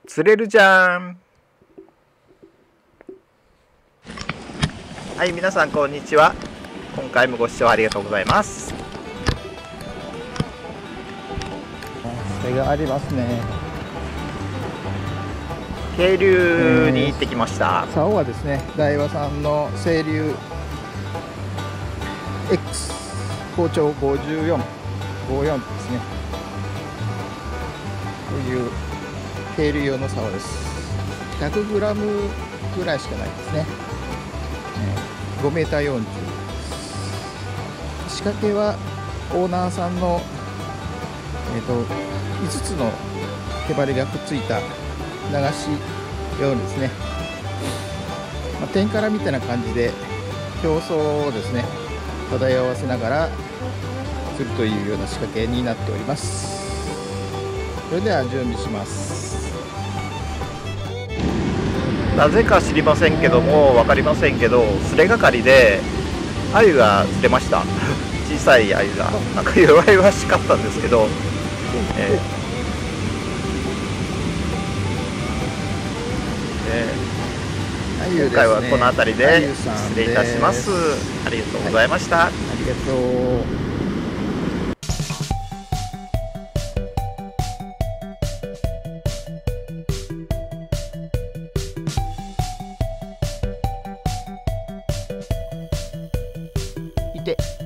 釣れるじゃん。はい、皆さんこんにちは。今回もご視聴ありがとうございます。 それがありますね。 渓流に行ってきました。 竿はですね、大和さんの清流 X 包丁54ですね。こういう渓流用の竿です。100g ぐらいしかないですね。5m40。仕掛けはオーナーさんの、5つの手針がくっついた流し用ですね。点からみたいな感じで表層をですね漂わせながらするというような仕掛けになっております。それでは準備します。 なぜか知りませんけども、分かりませんけど、すれがかりで鮎が釣れました。小さい鮎がなんか弱々しかったんですけど、今回はこの辺りで失礼いたします。ありがとうございました。 ありがとう。いて。